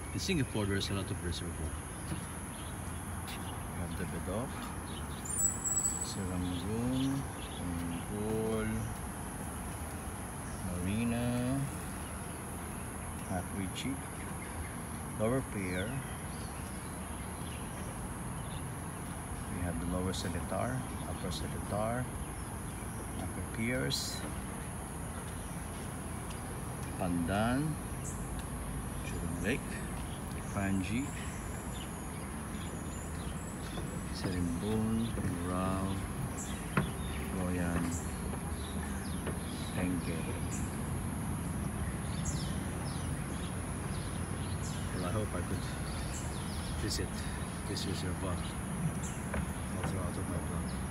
In Singapore, there's a lot of reservoir. We have the Bedok, Serangoon, Pool, Marina, Macritchie, Lower Pier. We have the Lower Seletar, Upper Seletar, Upper Piers, Pandan, Churong Lake, Panji, Serimbun, Murao, Loyan, Tengke. Well, I hope I could visit this reservoir all throughout of my blog.